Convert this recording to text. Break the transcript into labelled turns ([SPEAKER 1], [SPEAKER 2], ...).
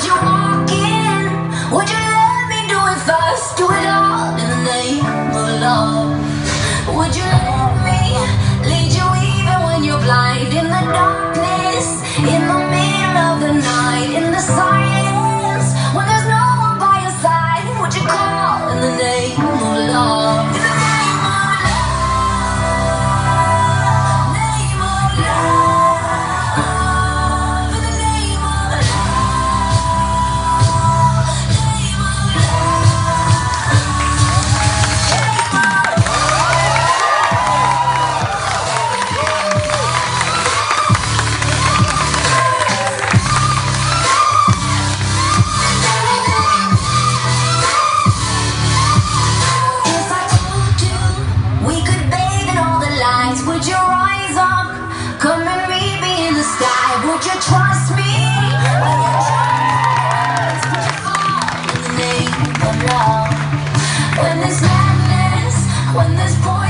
[SPEAKER 1] Would you walk in? Would you let me do it first? Do it all in the name of love. Would you let me lead you even when you're blind? In the darkness, in the middle of the night, in the silence, when there's no one by your side, would you call in the name of love? In the name of love, name of love, in the name of love, name of would you rise up, come and meet me in the sky? Would you trust me when you trust? Would you fall in the name of love? When there's madness, when there's poison,